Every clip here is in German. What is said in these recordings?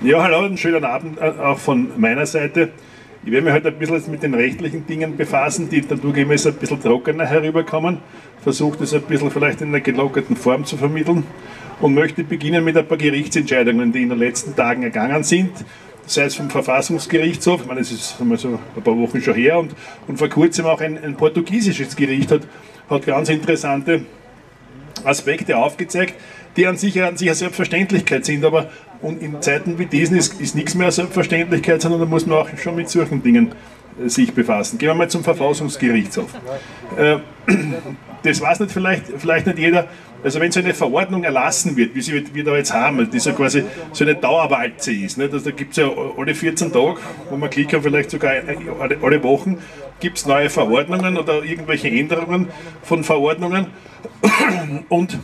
Ja, hallo, einen schönen Abend auch von meiner Seite. Ich werde mich heute ein bisschen mit den rechtlichen Dingen befassen, die dadurch immer ein bisschen trockener herüberkommen. Versuche das ein bisschen vielleicht in einer gelockerten Form zu vermitteln und möchte beginnen mit ein paar Gerichtsentscheidungen, die in den letzten Tagen ergangen sind. Sei es vom Verfassungsgerichtshof, ich meine, es ist einmal so ein paar Wochen schon her, und vor kurzem auch ein portugiesisches Gericht hat ganz interessante Aspekte aufgezeigt, die an sich eine Selbstverständlichkeit sind, aber und in Zeiten wie diesen ist nichts mehr eine Selbstverständlichkeit, sondern da muss man auch schon mit solchen Dingen sich befassen. Gehen wir mal zum Verfassungsgerichtshof. Das weiß nicht vielleicht nicht jeder. Also wenn so eine Verordnung erlassen wird, wie wir da jetzt haben, die so quasi so eine Dauerwalze ist, nicht? Also da gibt es ja alle 14 Tage, wo man klicken, vielleicht sogar alle Wochen, gibt es neue Verordnungen oder irgendwelche Änderungen von Verordnungen. Und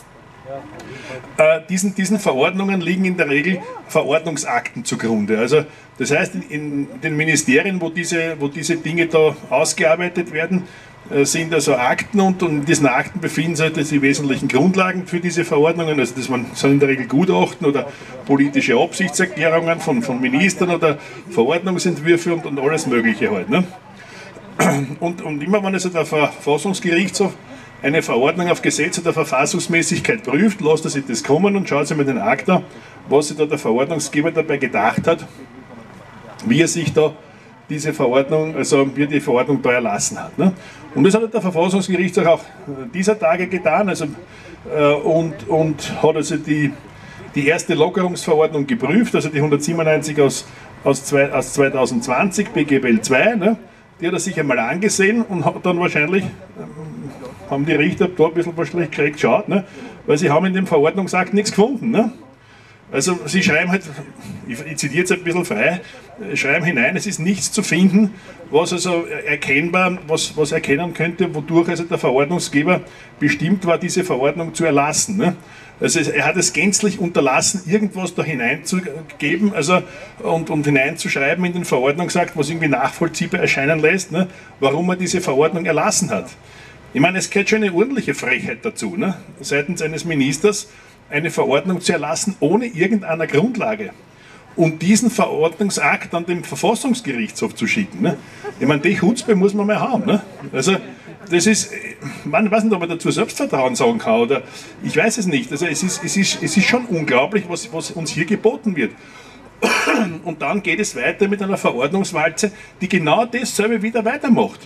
diesen Verordnungen liegen in der Regel Verordnungsakten zugrunde. Also das heißt, in den Ministerien, wo diese Dinge da ausgearbeitet werden, sind also Akten, und in diesen Akten befinden sich die wesentlichen Grundlagen für diese Verordnungen. Also das sind in der Regel Gutachten oder politische Absichtserklärungen von Ministern oder Verordnungsentwürfe und alles Mögliche halt. Ne? Und immer wenn also der Verfassungsgerichtshof eine Verordnung auf Gesetz oder Verfassungsmäßigkeit prüft, lässt er sich das kommen und schaut sich mal den Akt an, was sich da der Verordnungsgeber dabei gedacht hat, wie er sich da diese Verordnung, also wie er die Verordnung da erlassen hat. Ne? Und das hat der Verfassungsgerichtshof auch dieser Tage getan, also, und hat also die erste Lockerungsverordnung geprüft, also die 197 aus 2020, BGBL 2, ne? Die hat er sich einmal angesehen und hat dann wahrscheinlich, haben die Richter da ein bisschen schlecht geschaut, ne? Weil sie haben in dem Verordnungsakt nichts gefunden. Ne? Also sie schreiben halt, ich zitiere jetzt ein bisschen frei, schreiben hinein, es ist nichts zu finden, was also erkennbar, was erkennen könnte, wodurch also der Verordnungsgeber bestimmt war, diese Verordnung zu erlassen. Ne? Also er hat es gänzlich unterlassen, irgendwas da hineinzugeben, also und hineinzuschreiben in den Verordnungsakt, was irgendwie nachvollziehbar erscheinen lässt, ne? Warum er diese Verordnung erlassen hat. Ich meine, es gehört schon eine ordentliche Frechheit dazu, ne? Seitens eines Ministers eine Verordnung zu erlassen ohne irgendeine Grundlage und diesen Verordnungsakt an den Verfassungsgerichtshof zu schicken. Ne? Ich meine, die Chutzpe muss man mal haben. Ne? Also das ist, man weiß nicht, ob man dazu Selbstvertrauen sagen kann, oder ich weiß es nicht. Also es ist schon unglaublich, was uns hier geboten wird. Und dann geht es weiter mit einer Verordnungswalze, die genau dasselbe wieder weitermacht.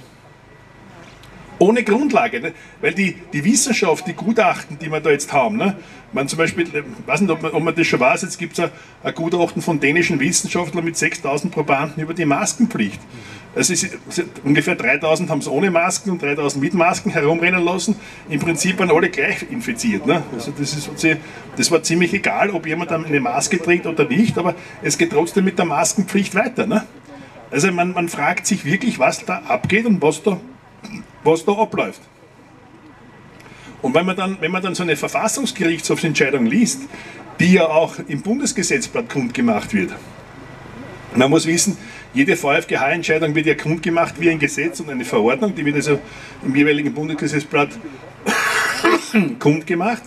Ohne Grundlage, ne? Weil die Wissenschaft, die Gutachten, die wir da jetzt haben, ne? Man zum Beispiel, ich weiß nicht, ob man das schon weiß, jetzt gibt es ein Gutachten von dänischen Wissenschaftlern mit 6000 Probanden über die Maskenpflicht. Also ungefähr 3000 haben es ohne Masken und 3000 mit Masken herumrennen lassen. Im Prinzip waren alle gleich infiziert. Ne? Also das war ziemlich egal, ob jemand eine Maske trägt oder nicht, aber es geht trotzdem mit der Maskenpflicht weiter. Ne? Also man fragt sich wirklich, was da abgeht und was da abläuft. Und wenn man dann so eine Verfassungsgerichtshofsentscheidung liest, die ja auch im Bundesgesetzblatt kundgemacht wird, man muss wissen, jede VfGH-Entscheidung wird ja kundgemacht wie ein Gesetz und eine Verordnung, die wird also im jeweiligen Bundesgesetzblatt kundgemacht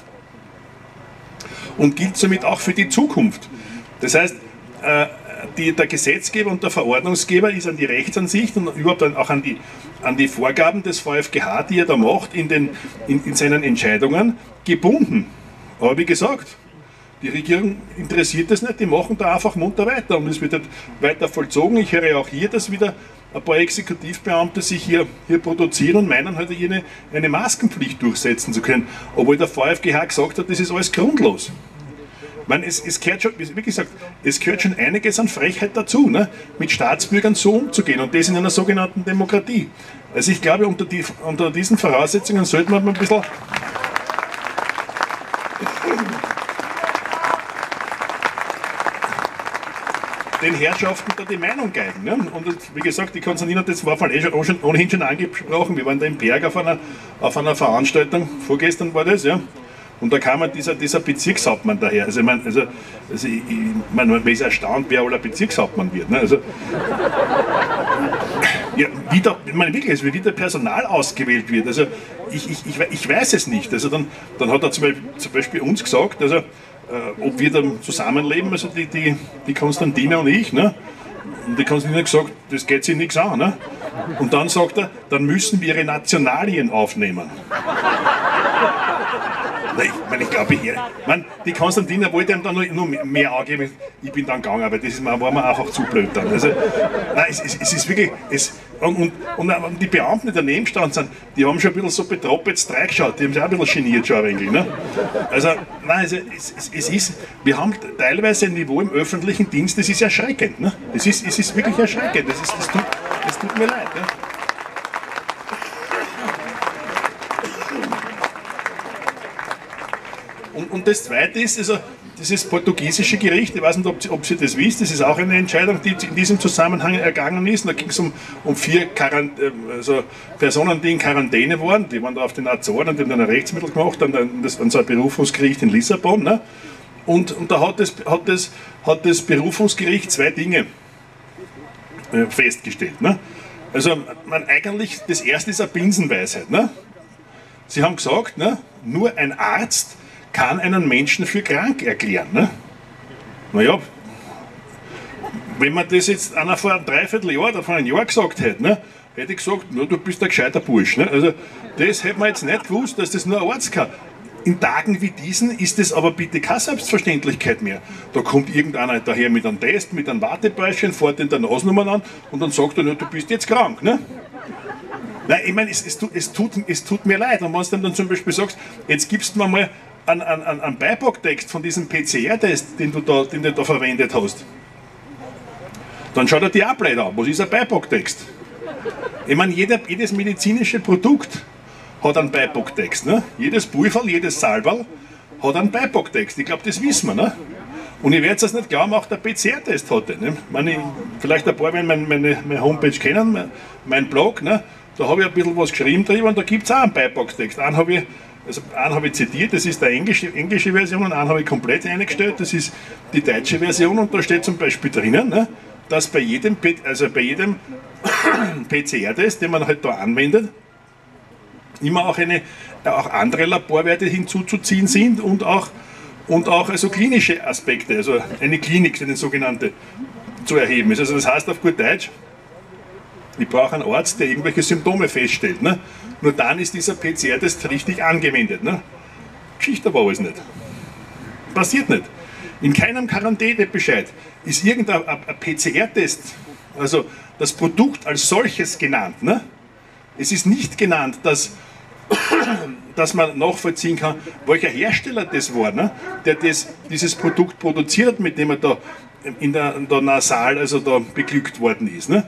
und gilt somit auch für die Zukunft. Das heißt, der Gesetzgeber und der Verordnungsgeber ist an die Rechtsansicht und überhaupt auch an die Vorgaben des VfGH, die er da macht, in seinen Entscheidungen gebunden. Aber wie gesagt, die Regierung interessiert das nicht, die machen da einfach munter weiter und es wird halt weiter vollzogen. Ich höre auch hier, dass wieder ein paar Exekutivbeamte sich hier produzieren und meinen, halt eine Maskenpflicht durchsetzen zu können, obwohl der VfGH gesagt hat, das ist alles grundlos. Ich meine, es gehört schon, wie gesagt, es gehört schon einiges an Frechheit dazu, ne? Mit Staatsbürgern so umzugehen und das in einer sogenannten Demokratie. Also ich glaube, unter diesen Voraussetzungen sollte man ein bisschen den Herrschaften da die Meinung geigen. Ne? Und wie gesagt, die Konstantin hat das war ohnehin schon angesprochen, wir waren da im Berg auf einer Veranstaltung, vorgestern war das, ja. Und da kam dieser Bezirkshauptmann daher. Also ich meine, man ist erstaunt, wer aller Bezirkshauptmann wird. Ne? Also, ja, wie der Personal ausgewählt wird. Also ich weiß es nicht. Also dann hat er zum Beispiel uns gesagt, also ob wir da zusammenleben, also die Konstantina und ich. Ne? Und die Konstantina hat gesagt, das geht sich nichts an. Ne? Und dann sagt er, dann müssen wir ihre Nationalien aufnehmen. Ich glaube, die Konstantina wollte ihm dann noch mehr angeben. Ich bin dann gegangen, aber das war mir einfach zu blöd dann. Also, nein, es ist wirklich. Und die Beamten, die daneben gestanden sind, die haben schon ein bisschen so betroppelt reingeschaut. Die haben sich auch ein bisschen geniert schon ein wenig. Ne? Also, nein, also, wir haben teilweise ein Niveau im öffentlichen Dienst, das ist erschreckend. Ne? Es ist wirklich erschreckend. Das tut mir leid. Ne? Und das Zweite ist, also dieses portugiesische Gericht, ich weiß nicht, ob Sie das wisst, das ist auch eine Entscheidung, die in diesem Zusammenhang ergangen ist. Da ging es um 4 Personen, die in Quarantäne waren, die waren da auf den Azoren und die haben dann ein Rechtsmittel gemacht, dann so ein Berufungsgericht in Lissabon. Ne? Und da hat das Berufungsgericht 2 Dinge festgestellt. Ne? Also eigentlich, das erste ist eine Binsenweisheit. Ne? Sie haben gesagt, ne, nur ein Arzt kann einen Menschen für krank erklären. Ne? Naja, wenn man das jetzt einer vor einem Dreivierteljahr oder vor einem Jahr gesagt hätte, ne, hätte ich gesagt, no, du bist ein gescheiter Bursch. Ne? Also das hätte man jetzt nicht gewusst, dass das nur ein Arzt kann. In Tagen wie diesen ist das aber bitte keine Selbstverständlichkeit mehr. Da kommt irgendeiner daher mit einem Test, mit einem Wartebäuschen, fährt in der Nasenummer an und dann sagt er, no, du bist jetzt krank. Ne? Nein, ich meine, es tut mir leid. Und wenn du dann zum Beispiel sagst, jetzt gibst du mir mal einen Beipacktext von diesem PCR-Test, den du da verwendet hast, dann schaut er dir auch blöd an. Was ist ein Beipacktext? Ich meine, jedes medizinische Produkt hat einen Beipacktext. Ne? Jedes Pulverl, jedes Salberl hat einen Beipacktext. Ich glaube, das wissen wir. Ne? Und ich werde es nicht glauben, auch der PCR-Test hatte. Ne? Vielleicht ein paar werden meine Homepage kennen, mein Blog. Ne? Da habe ich ein bisschen was geschrieben drüber und da gibt es auch einen Beipacktext. Einen habe ich zitiert, das ist die englische Version, und einen habe ich komplett eingestellt, das ist die deutsche Version, und da steht zum Beispiel drinnen, ne, dass bei jedem PCR-Test, den man halt da anwendet, immer auch andere Laborwerte hinzuzuziehen sind und auch also klinische Aspekte, also eine Klinik, eine sogenannte, zu erheben ist. Also das heißt auf gut Deutsch, ich brauche einen Arzt, der irgendwelche Symptome feststellt. Ne? Nur dann ist dieser PCR-Test richtig angewendet. Ne? Geschichte aber alles nicht. Passiert nicht. In keinem Quarantänebescheid ist irgendein PCR-Test, also das Produkt als solches genannt. Ne? Es ist nicht genannt, dass man nachvollziehen kann, welcher Hersteller das war, ne? Der dieses Produkt produziert hat, mit dem er da in der Nasal, also da beglückt worden ist. Ne?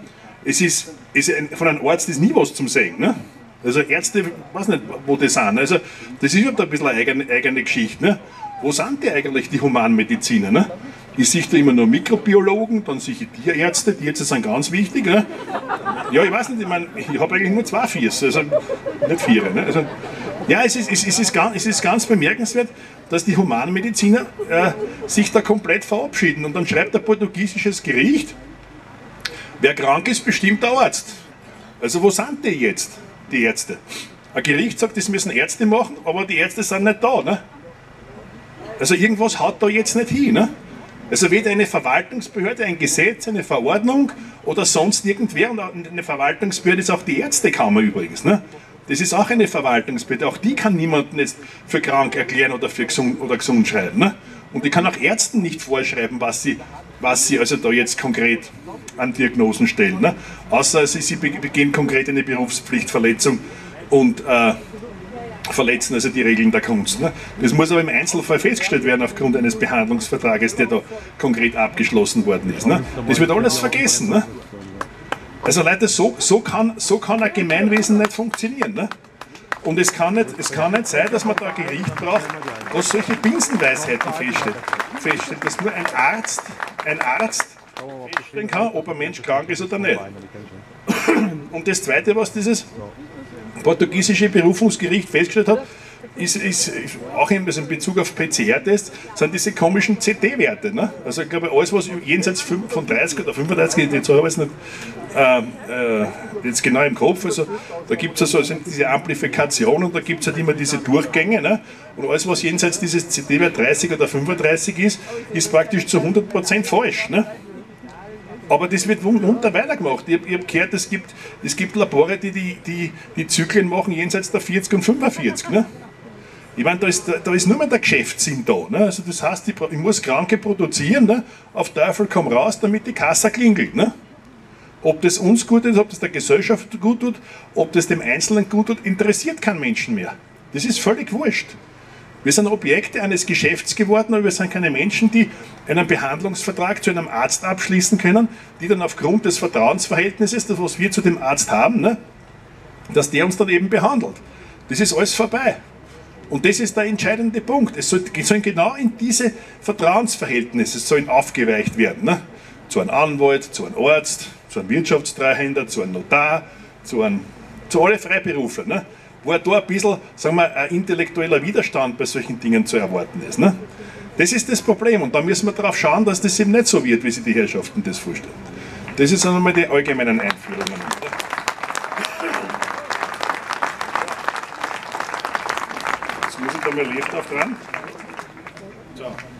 Von einem Arzt ist nie was zum Sagen. Ne? Also Ärzte, ich weiß nicht, wo die sind. Also das ist halt ein bisschen eine eigene Geschichte. Ne? Wo sind die eigentlich, die Humanmediziner? Ne? Ich sehe da immer nur Mikrobiologen, dann sehe ich Tierärzte, die Ärzte sind ganz wichtig. Ne? Ja, ich weiß nicht, ich habe eigentlich nur 2 Viers, also nicht 4. Ne? Also, ja, es ist ganz bemerkenswert, dass die Humanmediziner sich da komplett verabschieden. Und dann schreibt ein portugiesisches Gericht, wer krank ist, bestimmt der Arzt. Also wo sind die jetzt, die Ärzte? Ein Gericht sagt, das müssen Ärzte machen, aber die Ärzte sind nicht da. Ne? Also irgendwas haut da jetzt nicht hin. Ne? Also weder eine Verwaltungsbehörde, ein Gesetz, eine Verordnung oder sonst irgendwer. Und eine Verwaltungsbehörde ist auch die Ärztekammer übrigens. Ne? Das ist auch eine Verwaltungsbehörde. Auch die kann niemanden jetzt für krank erklären oder für gesund schreiben. Ne? Und die kann auch Ärzten nicht vorschreiben, was sie also da jetzt konkret an Diagnosen stellen. Ne? Außer sie begehen konkret eine Berufspflichtverletzung und verletzen also die Regeln der Kunst. Ne? Das muss aber im Einzelfall festgestellt werden aufgrund eines Behandlungsvertrages, der da konkret abgeschlossen worden ist. Ne? Das wird alles vergessen. Ne? Also Leute, so kann ein Gemeinwesen nicht funktionieren. Ne? Und es kann nicht sein, dass man da ein Gericht braucht, was solche Binsenweisheiten feststellt, dass nur ein Arzt feststellen kann, ob ein Mensch krank ist oder nicht. Und das Zweite, was dieses portugiesische Berufungsgericht festgestellt hat, ist auch in Bezug auf PCR-Tests, sind diese komischen CT-Werte. Ne? Also ich glaube, alles, was jenseits von 30 oder 35, jetzt habe ich es nicht jetzt genau im Kopf, also da gibt es also diese Amplifikation und da gibt es halt immer diese Durchgänge. Ne? Und alles, was jenseits dieses CT-Wert 30 oder 35 ist praktisch zu 100% falsch. Ne? Aber das wird munter weitergemacht. Ich habe gehört, es gibt Labore, die Zyklen machen jenseits der 40 und 45. Ne? Ich meine, da ist nur mehr der Geschäftssinn da. Ne? Also das heißt, ich muss Kranke produzieren, ne? Auf Teufel komm raus, damit die Kasse klingelt. Ne? Ob das uns gut ist, ob das der Gesellschaft gut tut, ob das dem Einzelnen gut tut, interessiert keinen Menschen mehr. Das ist völlig wurscht. Wir sind Objekte eines Geschäfts geworden, aber wir sind keine Menschen, die einen Behandlungsvertrag zu einem Arzt abschließen können, die dann aufgrund des Vertrauensverhältnisses, das was wir zu dem Arzt haben, ne, dass der uns dann eben behandelt. Das ist alles vorbei. Und das ist der entscheidende Punkt. Es sollen genau in diese Vertrauensverhältnisse sollen aufgeweicht werden. Ne? Zu einem Anwalt, zu einem Arzt, zu einem Wirtschaftstreuhänder, zu einem Notar, zu alle Freiberufler. Ne? Wo da ein bisschen, sagen wir, ein intellektueller Widerstand bei solchen Dingen zu erwarten ist. Ne? Das ist das Problem und da müssen wir darauf schauen, dass das eben nicht so wird, wie sich die Herrschaften das vorstellen. Das ist einmal die allgemeinen Einführungen. Jetzt muss ich da mal Licht auf dran. So.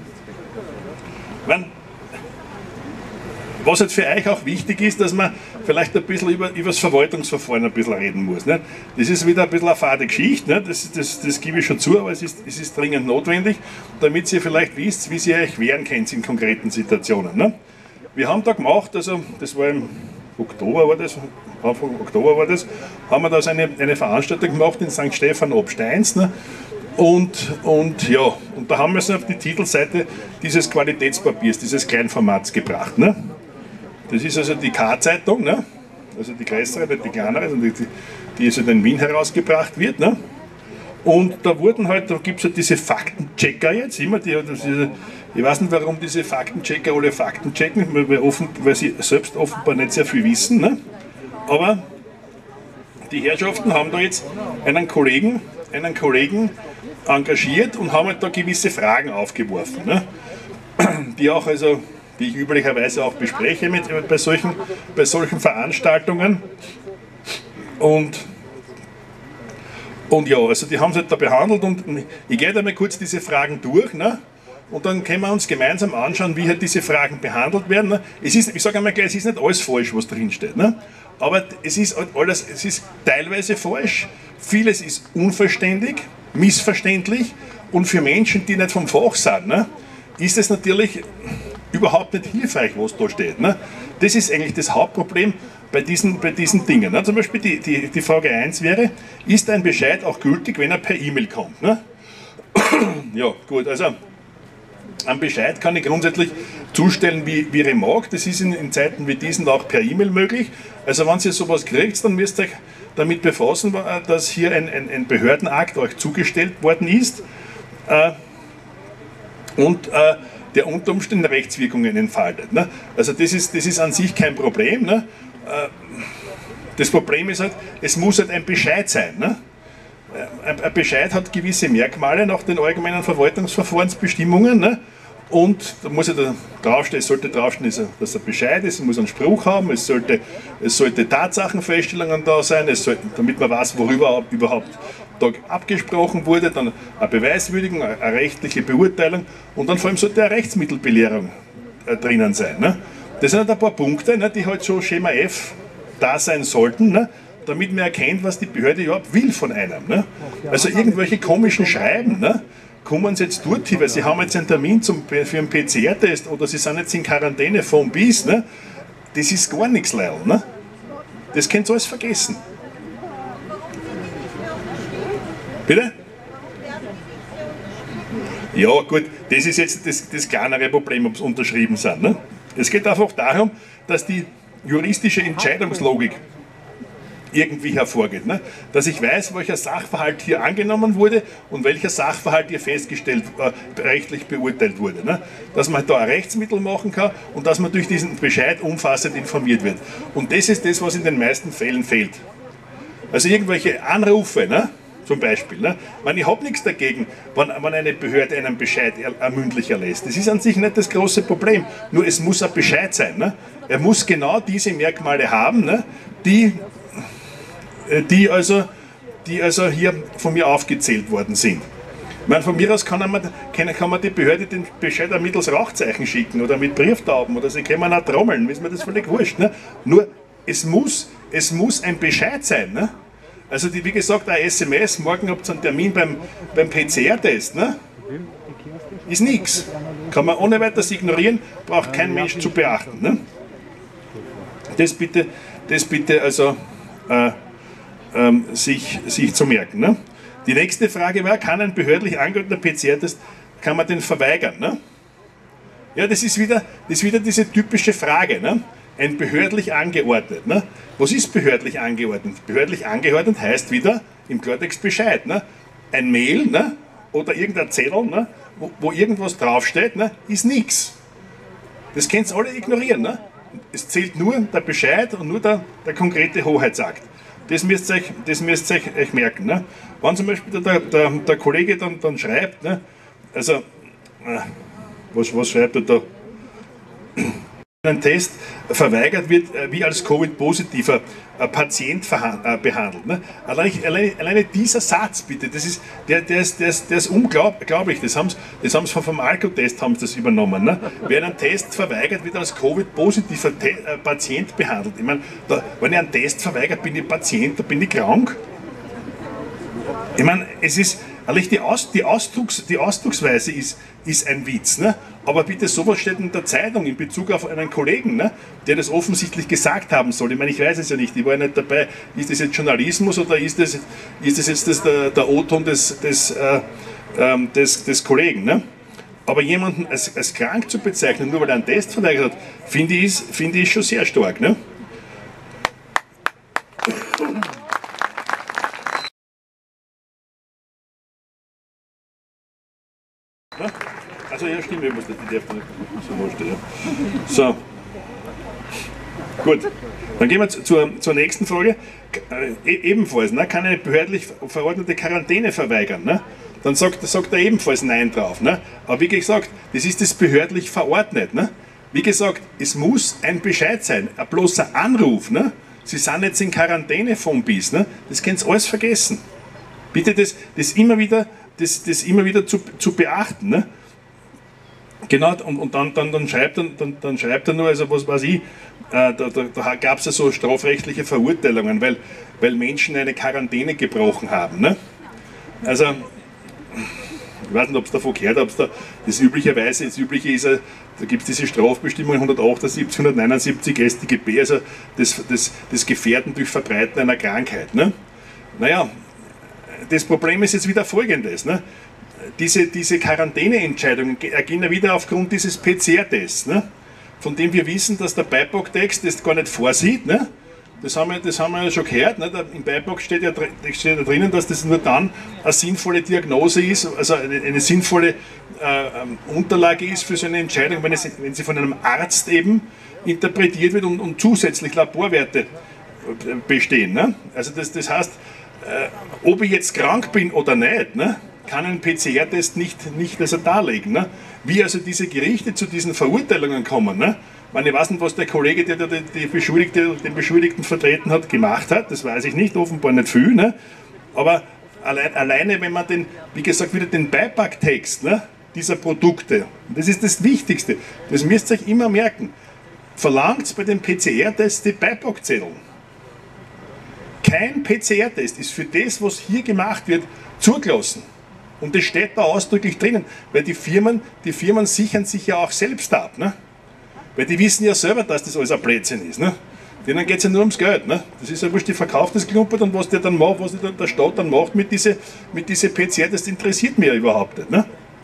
Was halt für euch auch wichtig ist, dass man vielleicht ein bisschen über das Verwaltungsverfahren ein bisschen reden muss. Ne? Das ist wieder ein bisschen eine fade Geschichte, ne? Das gebe ich schon zu, aber es ist dringend notwendig, damit ihr vielleicht wisst, wie ihr euch wehren könnt in konkreten Situationen. Ne? Wir haben da gemacht, also das war im Oktober, Anfang Oktober war das, haben wir da so eine Veranstaltung gemacht in St. Stephan ob Steins. Ne? Und da haben wir es auf die Titelseite dieses Qualitätspapiers, dieses Kleinformats gebracht. Ne? Das ist also die K-Zeitung, ne? Also die größere, nicht die kleinere, also die also in Wien herausgebracht wird. Ne? Und da gibt es halt diese Faktenchecker jetzt immer, ich weiß nicht, warum diese Faktenchecker alle Fakten checken, weil sie selbst offenbar nicht sehr viel wissen. Ne? Aber die Herrschaften haben da jetzt einen Kollegen engagiert und haben halt da gewisse Fragen aufgeworfen, ne? Die ich üblicherweise auch bespreche bei solchen Veranstaltungen. Und ja, also die haben es halt da behandelt und ich gehe da mal kurz diese Fragen durch, ne? Und dann können wir uns gemeinsam anschauen, wie halt diese Fragen behandelt werden. Ne? Ich sage einmal gleich, es ist nicht alles falsch, was drin steht. Ne? Aber es ist teilweise falsch, vieles ist unverständlich, missverständlich und für Menschen, die nicht vom Fach sind, ne, ist es natürlich überhaupt nicht hilfreich, was da steht. Ne? Das ist eigentlich das Hauptproblem bei diesen Dingen. Ne? Zum Beispiel die Frage 1 wäre, ist ein Bescheid auch gültig, wenn er per E-Mail kommt? Ne? Ja, gut, also einen Bescheid kann ich grundsätzlich zustellen, wie ich mag. Das ist in Zeiten wie diesen auch per E-Mail möglich. Also wenn ihr sowas kriegt, dann müsst ihr euch damit befassen, dass hier ein Behördenakt euch zugestellt worden ist und der unter Umständen Rechtswirkungen entfaltet. Ne? Also das ist an sich kein Problem. Ne? Das Problem ist halt, es muss halt ein Bescheid sein. Ne? Ein Bescheid hat gewisse Merkmale nach den allgemeinen Verwaltungsverfahrensbestimmungen. Ne? Und da muss ja draufstehen, es sollte draufstehen, dass er Bescheid ist, es muss einen Spruch haben, es sollte Tatsachenfeststellungen da sein, damit man weiß, worüber überhaupt da abgesprochen wurde, dann eine Beweiswürdigung, eine rechtliche Beurteilung und dann vor allem sollte eine Rechtsmittelbelehrung drinnen sein. Ne? Das sind halt ein paar Punkte, ne, die halt schon Schema F da sein sollten, ne, damit man erkennt, was die Behörde überhaupt will von einem. Ne? Also irgendwelche komischen Schreiben, ne? Kommen Sie jetzt dort hin, weil Sie haben jetzt einen Termin für einen PCR-Test oder Sie sind jetzt in Quarantäne vom bis, ne? Das ist gar nichts, Leil, ne? Das könnt ihr alles vergessen. Bitte? Ja gut, das ist jetzt das kleinere Problem, ob es unterschrieben sind. Ne? Es geht einfach darum, dass die juristische Entscheidungslogik irgendwie hervorgeht. Ne? Dass ich weiß, welcher Sachverhalt hier angenommen wurde und welcher Sachverhalt hier rechtlich beurteilt wurde. Ne? Dass man da ein Rechtsmittel machen kann und dass man durch diesen Bescheid umfassend informiert wird. Und das ist das, was in den meisten Fällen fehlt. Also irgendwelche Anrufe, ne? zum Beispiel. Ne? Ich habe nichts dagegen, wenn eine Behörde einen Bescheid mündlich erlässt. Das ist an sich nicht das große Problem, nur es muss ein Bescheid sein. Ne? Er muss genau diese Merkmale haben, ne? die also hier von mir aufgezählt worden sind. Ich meine, von mir aus kann man die Behörde den Bescheid auch mittels Rauchzeichen schicken oder mit Brieftauben oder sie können auch trommeln, ist mir das völlig wurscht. Ne? Nur es muss ein Bescheid sein. Ne? Also wie gesagt, ein SMS, morgen habt ihr einen Termin beim PCR-Test. Ne? Ist nichts. Kann man ohne weiteres ignorieren, braucht kein Mensch zu beachten. Ne? Das bitte also sich zu merken. Ne? Die nächste Frage war, kann ein behördlich angeordneter PCR-Test, kann man den verweigern? Ne? Ja, das ist wieder diese typische Frage. Ne? Ein behördlich angeordnet. Ne? Was ist behördlich angeordnet? Behördlich angeordnet heißt wieder im Klartext Bescheid. Ne? Ein Mail, ne? Oder irgendein Zettel, ne? wo irgendwas draufsteht, ne? Ist nichts. Das könnt ihr alle ignorieren. Ne? Es zählt nur der Bescheid und nur der konkrete Hoheitsakt. Das müsst ihr euch merken. Ne? Wenn zum Beispiel der Kollege dann schreibt, ne? Also, was schreibt er da? Ein Test verweigert wird, wie als Covid-positiver Patient behandelt. Ne? Alleine dieser Satz, bitte, der ist unglaublich. Das haben sie vom Alkotest übernommen. Ne? Wer einen Test verweigert, wird als Covid-positiver Patient behandelt. Ich meine, wenn ich einen Test verweigert, bin ich Patient, da bin ich krank. Ich meine, es ist, die Ausdrucksweise ist ein Witz. Ne? Aber bitte, sowas steht in der Zeitung in Bezug auf einen Kollegen, ne? Der das offensichtlich gesagt haben soll. Ich meine, ich weiß es ja nicht, ich war ja nicht dabei. Ist das jetzt Journalismus oder ist das jetzt der O-Ton des Kollegen? Ne? Aber jemanden als krank zu bezeichnen, nur weil er einen Test verweigert hat, finde ich schon sehr stark. Ne? Also ja, stimmt, ich muss das, die darf nicht so vorstellen. Ja. So. Gut. Dann gehen wir zur nächsten Frage. Ebenfalls, ne, kann eine behördlich verordnete Quarantäne verweigern. Ne? Dann sagt er ebenfalls Nein drauf. Ne? Aber wie gesagt, das ist das behördlich verordnet. Ne? Wie gesagt, es muss ein Bescheid sein, ein bloßer Anruf. Ne? Sie sind jetzt in Quarantäne vom BIS. Ne? Das könnt ihr alles vergessen. Bitte das immer wieder zu beachten. Ne? Genau, und dann schreibt er nur, also was weiß ich, da gab es ja so strafrechtliche Verurteilungen, weil Menschen eine Quarantäne gebrochen haben. Ne? Also, ich weiß nicht, ob es davon gehört, ob es da das Übliche ist, da gibt es diese Strafbestimmung 178, 179 StGB, also das Gefährden durch Verbreiten einer Krankheit. Ne? Naja, das Problem ist jetzt wieder folgendes. Ne? Diese Quarantäneentscheidungen ergehen ja wieder aufgrund dieses PCR-Tests, ne? Von dem wir wissen, dass der Beipacktext das gar nicht vorsieht. Ne? Das haben wir ja schon gehört. Ne? Im Beipack steht ja drinnen, dass das nur dann eine sinnvolle Diagnose ist, also eine sinnvolle Unterlage ist für so eine Entscheidung, wenn sie von einem Arzt eben interpretiert wird und zusätzlich Laborwerte bestehen. Ne? Also das heißt, ob ich jetzt krank bin oder nicht, ne? Kann ein PCR-Test nicht also darlegen. Ne? Wie also diese Gerichte zu diesen Verurteilungen kommen. Ne? Ich weiß nicht, was der Kollege, der den Beschuldigten vertreten hat, gemacht hat, das weiß ich nicht, offenbar nicht viel. Ne? Aber alleine, wenn man wie gesagt, wieder den Beipacktext, ne, dieser Produkte, das ist das Wichtigste, das müsst ihr euch immer merken, verlangt bei den PCR-Tests die Beipackzettel. Kein PCR-Test ist für das, was hier gemacht wird, zugelassen. Und das steht da ausdrücklich drinnen, weil die Firmen sichern sich ja auch selbst ab. Ne? Weil die wissen ja selber, dass das alles ein Blödsinn ist. Ne? Denen geht es ja nur ums Geld. Ne? Das ist ja wurscht, die verkauft das Klumpert und was der dann macht, was der Staat dann macht mit diese PCR, das interessiert mich ja überhaupt nicht. Ne?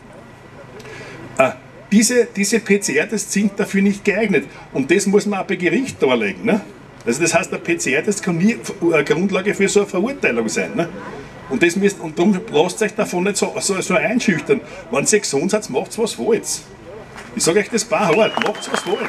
Diese PCR-Tests sind dafür nicht geeignet und das muss man auch bei Gericht darlegen. Ne? Also das heißt, der PCR-Test kann nie eine Grundlage für so eine Verurteilung sein. Ne? Und darum lasst euch davon nicht so einschüchtern. Wenn ihr gesund seid, macht was wollt. Ich sage euch das hart, macht was wollt.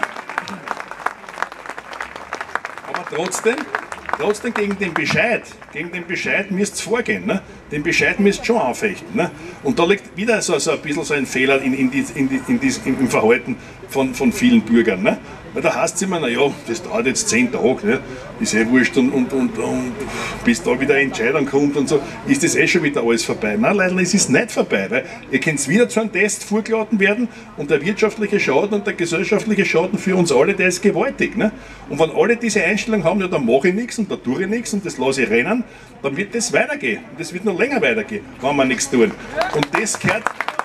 Aber trotzdem gegen den Bescheid gegen den Bescheid müsst ihr vorgehen. Ne? Den Bescheid müsst ihr schon anfechten. Ne? Und da liegt wieder so ein bisschen so ein Fehler im Verhalten von vielen Bürgern. Ne? Weil da heißt es immer, naja, das dauert jetzt 10 Tage, ne? Ist eh wurscht und bis da wieder eine Entscheidung kommt und so, ist das eh schon wieder alles vorbei. Nein, leider ist es nicht vorbei, weil ihr könnt wieder zu einem Test vorgeladen werden und der wirtschaftliche Schaden und der gesellschaftliche Schaden für uns alle, der ist gewaltig. Ne? Und wenn alle diese Einstellung haben, ja, dann mache ich nichts und da tue ich nichts und das lasse ich rennen, dann wird das weitergehen. Und das wird noch länger weitergehen, kann man nichts tun. Und das gehört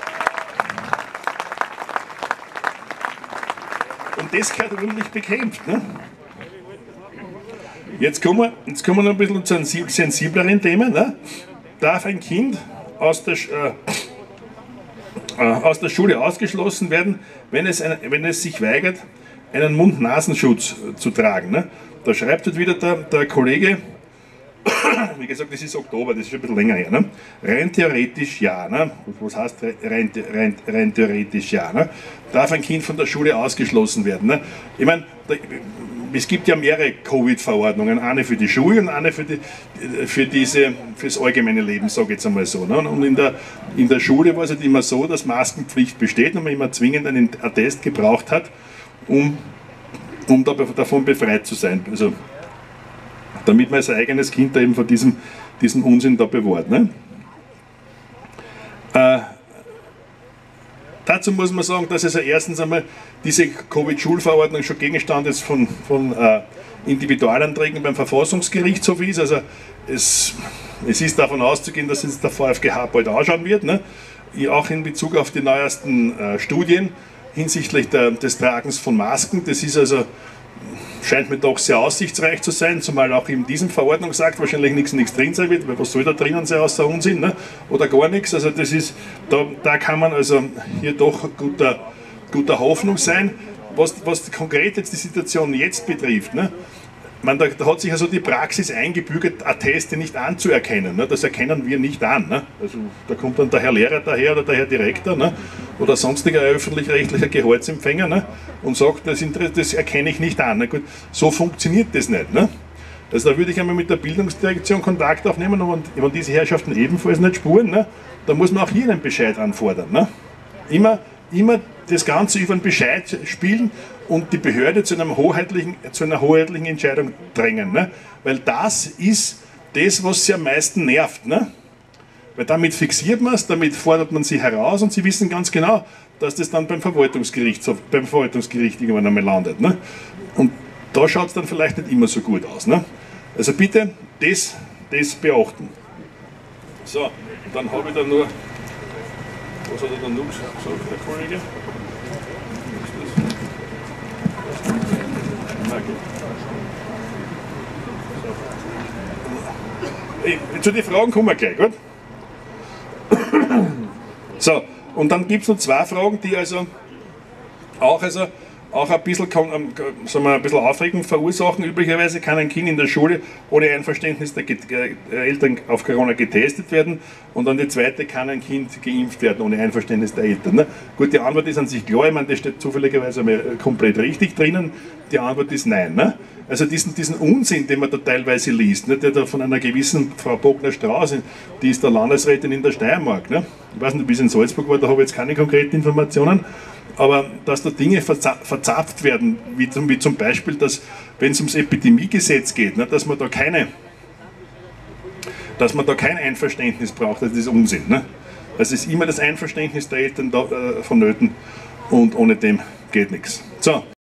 ordentlich bekämpft. Ne? Jetzt kommen wir noch ein bisschen zu einem sensibleren Thema. Ne? Darf ein Kind aus der Schule ausgeschlossen werden, wenn es sich weigert, einen Mund-Nasenschutz zu tragen? Ne? Da schreibt jetzt wieder der Kollege, wie gesagt, das ist Oktober, das ist schon ein bisschen länger her. Ne? Rein theoretisch ja. Ne? Was heißt rein theoretisch ja? Ne? Darf ein Kind von der Schule ausgeschlossen werden? Ne? Ich meine, es gibt ja mehrere Covid-Verordnungen, eine für die Schule und eine fürs allgemeine Leben, sage ich jetzt einmal so. Ne? Und in der Schule war es halt immer so, dass Maskenpflicht besteht und man immer zwingend einen Attest gebraucht hat, um davon befreit zu sein. Also, damit man sein eigenes Kind da eben vor diesem Unsinn da bewahrt. Ne? Dazu muss man sagen, dass also erstens einmal diese Covid-Schulverordnung schon Gegenstand ist von Individualanträgen beim Verfassungsgerichtshof ist. Also es ist davon auszugehen, dass es der VfGH bald anschauen wird. Ne? Auch in Bezug auf die neuesten Studien hinsichtlich des Tragens von Masken. Das ist also scheint mir doch sehr aussichtsreich zu sein, zumal auch in diesem Verordnungsakt wahrscheinlich nichts drin sein wird, weil was soll da drinnen sein außer Unsinn, ne? Oder gar nichts. Also das ist, da kann man also hier doch guter Hoffnung sein. Was konkret jetzt die Situation jetzt betrifft, ne? Da hat sich also die Praxis eingebürgert, Atteste nicht anzuerkennen. Ne? Das erkennen wir nicht an. Ne? Also da kommt dann der Herr Lehrer daher oder der Herr Direktor, ne? Oder sonstiger öffentlich-rechtlicher Gehaltsempfänger, ne? Und sagt, das erkenne ich nicht an. Na gut, so funktioniert das nicht. Ne? Also da würde ich einmal mit der Bildungsdirektion Kontakt aufnehmen und wenn diese Herrschaften ebenfalls nicht spuren, ne? Da muss man auch hier einen Bescheid anfordern. Ne? Immer das Ganze über einen Bescheid spielen und die Behörde zu einer hoheitlichen Entscheidung drängen. Ne? Weil das ist das, was sie am meisten nervt. Ne? Weil damit fixiert man es, damit fordert man sie heraus und sie wissen ganz genau, dass das dann beim Verwaltungsgericht irgendwann einmal landet. Ne? Und da schaut es dann vielleicht nicht immer so gut aus. Ne? Also bitte das beachten. So, dann habe ich da nur. Was hat er dann noch gesagt, der Kollege? Zu den Fragen kommen wir gleich, gut? So, und dann gibt es noch zwei Fragen, die auch ein bisschen, ein bisschen Aufregung verursachen. Üblicherweise kann ein Kind in der Schule ohne Einverständnis der Eltern auf Corona getestet werden und dann die zweite, kann ein Kind geimpft werden ohne Einverständnis der Eltern. Ne? Gut, die Antwort ist an sich klar, ich meine, das steht zufälligerweise komplett richtig drinnen. Die Antwort ist nein. Ne? Also diesen Unsinn, den man da teilweise liest, ne, der da von einer gewissen Frau Bogner-Strauß, die ist der Landesrätin in der Steiermark. Ne? Ich weiß nicht, wie es in Salzburg war, da habe ich jetzt keine konkreten Informationen. Aber dass da Dinge verzapft werden, wie zum Beispiel, dass, wenn es ums Epidemiegesetz geht, ne, dass man da kein Einverständnis braucht, das ist Unsinn. Ne? Also es ist immer das Einverständnis der Eltern vonnöten und ohne dem geht nichts. So.